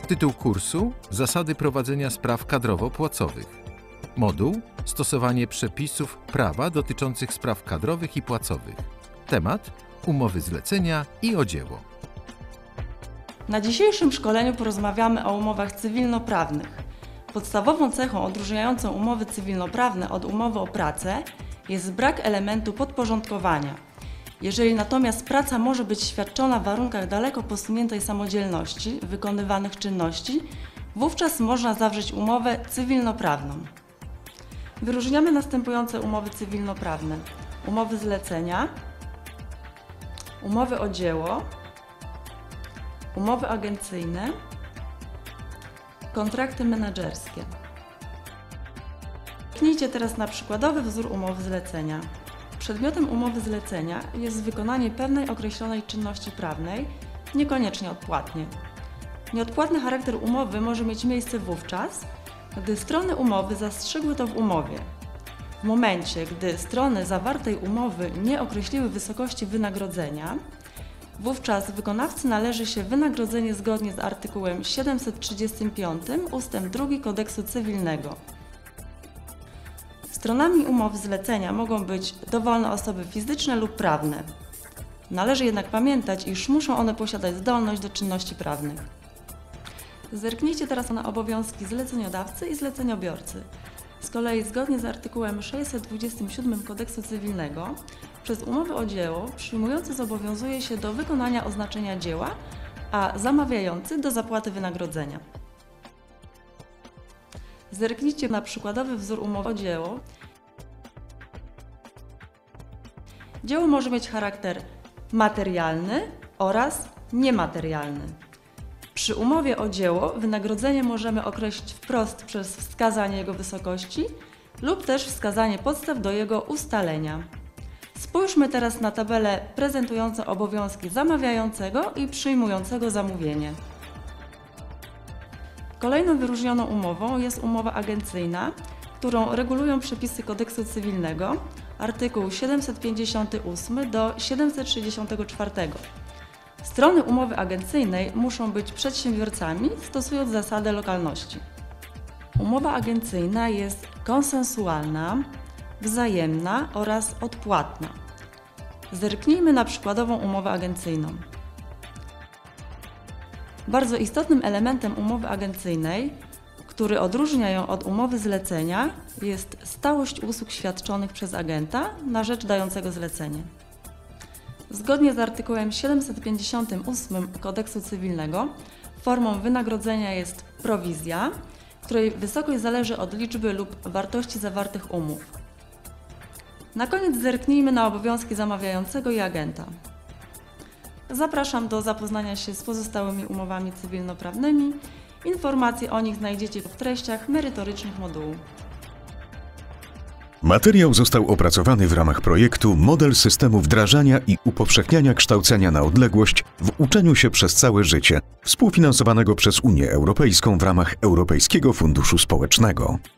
Tytuł kursu: Zasady prowadzenia spraw kadrowo-płacowych. Moduł: Stosowanie przepisów prawa dotyczących spraw kadrowych i płacowych. Temat: umowy zlecenia i o dzieło. Na dzisiejszym szkoleniu porozmawiamy o umowach cywilnoprawnych. Podstawową cechą odróżniającą umowy cywilnoprawne od umowy o pracę jest brak elementu podporządkowania. Jeżeli natomiast praca może być świadczona w warunkach daleko posuniętej samodzielności wykonywanych czynności, wówczas można zawrzeć umowę cywilnoprawną. Wyróżniamy następujące umowy cywilnoprawne: umowy zlecenia, umowy o dzieło, umowy agencyjne, kontrakty menedżerskie. Kliknijcie teraz na przykładowy wzór umowy zlecenia. Przedmiotem umowy zlecenia jest wykonanie pewnej określonej czynności prawnej, niekoniecznie odpłatnie. Nieodpłatny charakter umowy może mieć miejsce wówczas, gdy strony umowy zastrzegły to w umowie. W momencie, gdy strony zawartej umowy nie określiły wysokości wynagrodzenia, wówczas wykonawcy należy się wynagrodzenie zgodnie z artykułem 735 ust. 2 Kodeksu Cywilnego. Stronami umowy zlecenia mogą być dowolne osoby fizyczne lub prawne. Należy jednak pamiętać, iż muszą one posiadać zdolność do czynności prawnych. Zerknijcie teraz na obowiązki zleceniodawcy i zleceniobiorcy. Z kolei zgodnie z artykułem 627 Kodeksu Cywilnego przez umowę o dzieło przyjmujący zobowiązuje się do wykonania oznaczenia dzieła, a zamawiający do zapłaty wynagrodzenia. Zerknijcie na przykładowy wzór umowy o dzieło. Dzieło może mieć charakter materialny oraz niematerialny. Przy umowie o dzieło wynagrodzenie możemy określić wprost przez wskazanie jego wysokości lub też wskazanie podstaw do jego ustalenia. Spójrzmy teraz na tabelę prezentującą obowiązki zamawiającego i przyjmującego zamówienie. Kolejną wyróżnioną umową jest umowa agencyjna, którą regulują przepisy Kodeksu Cywilnego, artykuł 758 do 764. Strony umowy agencyjnej muszą być przedsiębiorcami, stosując zasadę lokalności. Umowa agencyjna jest konsensualna, wzajemna oraz odpłatna. Zerknijmy na przykładową umowę agencyjną. Bardzo istotnym elementem umowy agencyjnej, który odróżnia ją od umowy zlecenia, jest stałość usług świadczonych przez agenta na rzecz dającego zlecenie. Zgodnie z artykułem 758 Kodeksu Cywilnego formą wynagrodzenia jest prowizja, której wysokość zależy od liczby lub wartości zawartych umów. Na koniec zerknijmy na obowiązki zamawiającego i agenta. Zapraszam do zapoznania się z pozostałymi umowami cywilnoprawnymi. Informacje o nich znajdziecie w treściach merytorycznych modułu. Materiał został opracowany w ramach projektu Model systemu wdrażania i upowszechniania kształcenia na odległość w uczeniu się przez całe życie, współfinansowanego przez Unię Europejską w ramach Europejskiego Funduszu Społecznego.